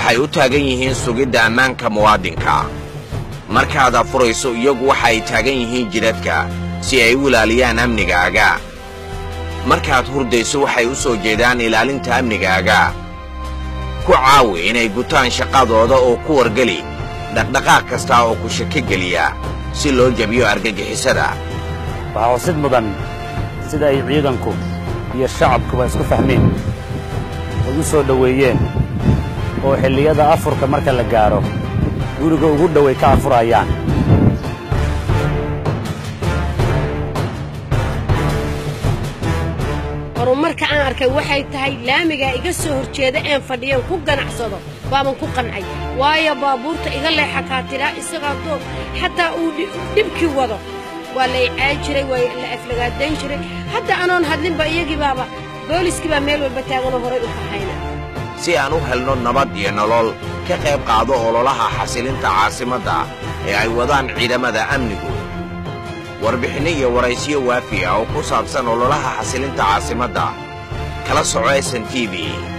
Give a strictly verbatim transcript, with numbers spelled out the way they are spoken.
waxay u taagan yihiin sugidda ammaanka muwaadinka. markaad afurayso iyagu waxay taagan yihiin jidadka si ay u ilaaliyaan amnigaaga. markaad hurdayso waxay u soo jeedaan ilaalinta amnigaaga. ku caawi inay gutaan shaqadooda oo ku wargeli dhaqdhaqaaq kasta oo ku shaki geliya si loo jabiyo argagixisada. waxaa xusid mudan sida ay ciidanku iyo shacabkuba isku fahmeen oo u soo dhoweeyeen oo xilliyada afurka marka la gaaro guriga ugu dhoway ka afurayaan. horumarka aan arkay waxay tahay laamiga iga soo horjeeda een fadhiyeen ku ganacsado baaban ku qancay waayo baabuurta iga leexa kaatira isaga doo xataa uu dhibkii wado waa la icaan jiray waa la aflagaadeyn jiray hadda anoon hadlinba iyagii baaba booliskii baa meel walba taaganoo horay u kaxayna. si aan u helno nabad iyo nolol ka qayb qaado ololaha xasilinta caasimadda ee ay wadaan ciidamada amnigu. warbixinno iyo waraysiyo waafi ah oo ku saabsan ololaha xasilinta caasimadda kala soco S N T V.